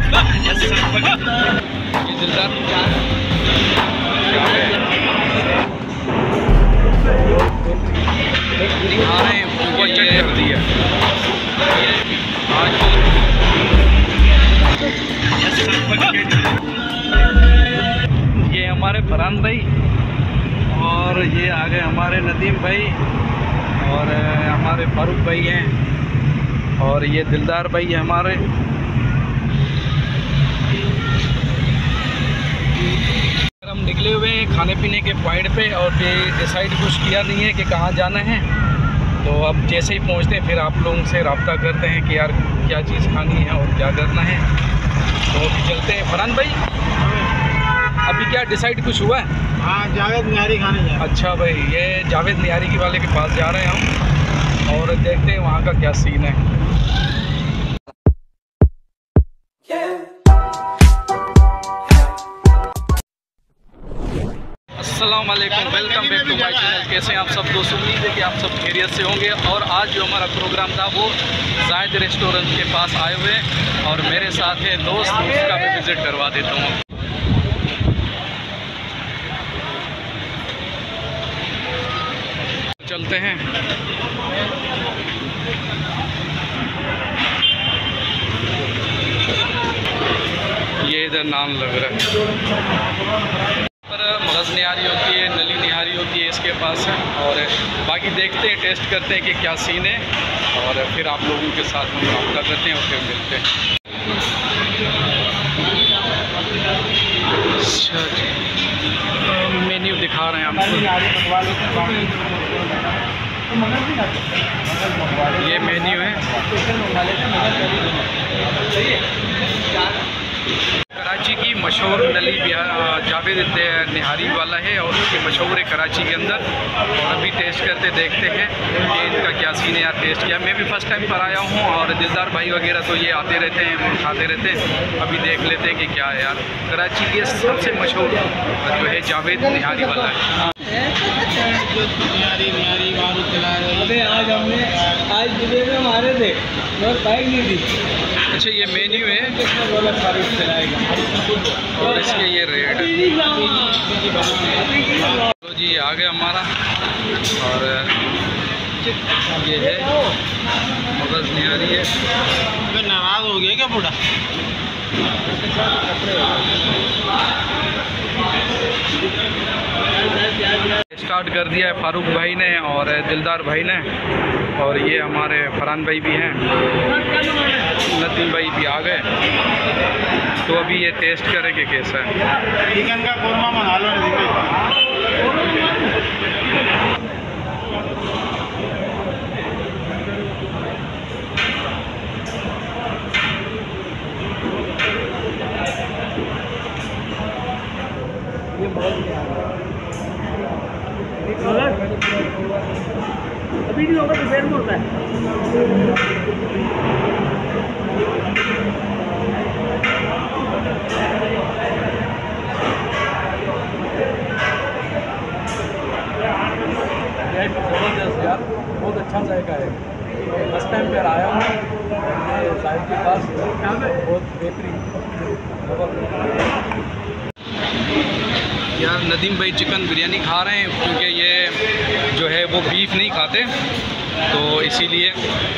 दिखा रहे हैं ऊपर चेक कर दिया। ये हमारे फरहान भाई और ये आ गए हमारे नदीम भाई और हमारे फारूक भाई हैं और ये दिलदार भाई है हमारे। हम निकले हुए हैं खाने पीने के पॉइंट पे और ये डिसाइड कुछ किया नहीं है कि कहाँ जाना है, तो अब जैसे ही पहुँचते हैं फिर आप लोगों से रब्ता करते हैं कि यार क्या चीज़ खानी है और क्या करना है। तो अभी चलते हैं। फरहान भाई अभी क्या डिसाइड कुछ हुआ है? हाँ, जावेद निहारी खाने जा रहे हैं। अच्छा भाई, ये जावेद निहारी वाले के पास जा रहे हैं हम और देखते हैं वहाँ का क्या सीन है। अस्सलाम वालेकुम, welcome back to my channel. कैसे हैं आप सब दोस्त? उम्मीद है कि आप सब खैरियत से होंगे। और आज जो हमारा प्रोग्राम था वो जायद रेस्टोरेंट के पास आए हुए और मेरे साथ है दोस्त, उसका मैं विज़िट करवा देता हूँ। चलते हैं। ये इधर नान लग रहा है, मगज़ निहारी होती है, नली निहारी होती है इसके पास है। और बाकी देखते हैं, टेस्ट करते हैं कि क्या सीन है और फिर आप लोगों के साथ हम रब्ता करते हैं और फिर मिलते हैं। अच्छा जी, मेन्यू दिखा रहे हैं आपको। ये मेन्यू है। कराची की मशहूर नली जावेद निहारी वाला है और उसकी मशहूर है कराची के अंदर। और अभी टेस्ट करते देखते हैं कि इनका क्या सीन है। यार टेस्ट किया, मैं भी फर्स्ट टाइम पर आया हूँ और दिलदार भाई वगैरह तो ये आते रहते हैं और खाते रहते हैं। अभी देख लेते हैं कि क्या है। यार कराची के सबसे मशहूर जो है जावेद निहारी वाला है। आज हमने में मारे थे बाइक नहीं थी। अच्छा, ये मेन्यू है और इसके ये रेट। तो जी आ गया हमारा और ये है मगज़ निहारी है। नाराज़ हो गया क्या बूढ़ा? स्टार्ट कर दिया है फारूक भाई ने और दिलदार भाई ने और ये हमारे फरहान भाई भी हैं, नदीम भाई भी आ गए। तो अभी ये टेस्ट करेंगे कैसा है। चिकन का कोरमा मंगा लो नदीम भाई। अभी नहीं होगा तो फिर होता है। ज़बरदस्त यार, बहुत अच्छा जायका है। फर्स्ट टाइम पर आया हूँ जायद के पास, बहुत बेहतरीन। यार नदीम भाई चिकन बिरयानी खा रहे हैं क्योंकि ये जो है वो बीफ नहीं खाते, तो इसीलिए।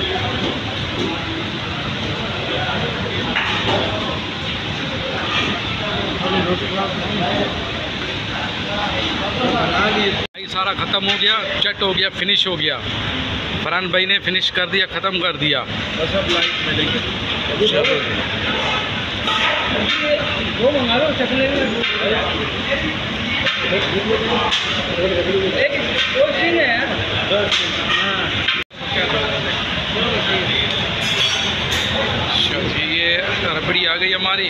भाई सारा ख़त्म हो गया, चट हो गया, फिनिश हो गया। फरहान भाई ने फिनिश कर दिया, ख़त्म कर दिया। बस अब लाइट में लेंगे। वो मंगा लो चखने में। एक दो सीन है यार। अच्छा जी, ये रबड़ी आ गई हमारी।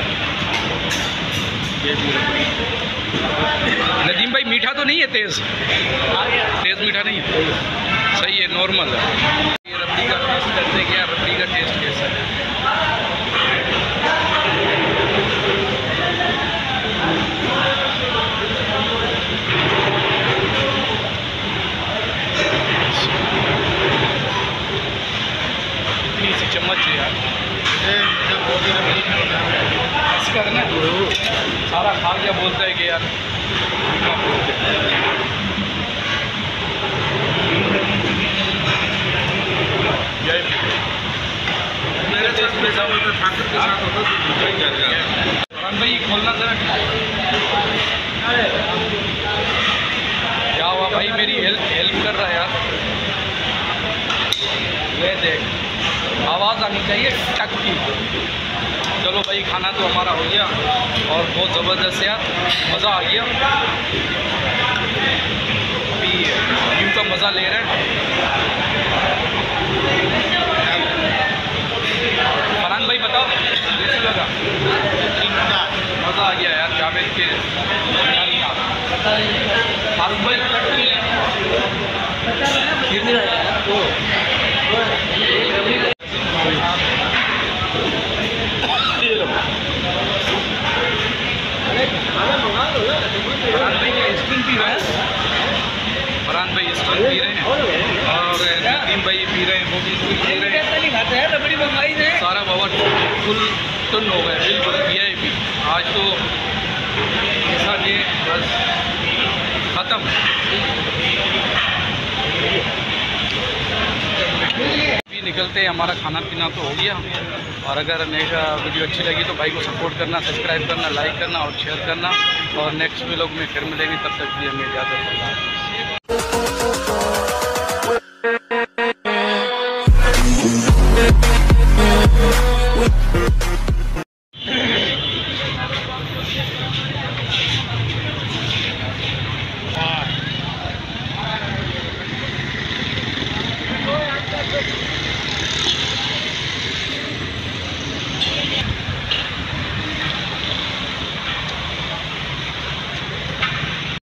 नदीम भाई मीठा तो नहीं है? तेज़ मीठा नहीं है, सही है, नॉर्मल है। ये रबड़ी का टेस्ट करते हैं क्या, रबड़ी का टेस्ट कैसा है। चम्मच है यार। सारा खा गया, बोलता है कि यार भाई खोलना जरा। क्या हुआ भाई, मेरी हेल्प कर रहा है यार। ये देख आवाज़ आनी चाहिए टक की। चलो भाई खाना तो हमारा हो गया और बहुत ज़बरदस्त यार, मज़ा आ गया। अभी व्यू का मज़ा ले रहे हैं। फरहान भाई बताओ कैसे लगा? मज़ा आ गया यार जावेद के फरहान भाई स्ट्रिंग पी रहे हैं और नदीम भाई पी रहे हैं, वो भी स्ट्रिंग पी रहे हैं। सारा बाबा फुल टन हो गया बिल्कुल VIP। आज तो ऐसा डे बस ख़त्म। अभी निकलते हैं, हमारा खाना पीना तो हो गया। और अगर मेरा वीडियो अच्छी लगी तो भाई को सपोर्ट करना, सब्सक्राइब करना, लाइक करना और शेयर करना। और नेक्स्ट व्लॉग में फिर मिलेंगे, तब तक भी हमें इजाज़त।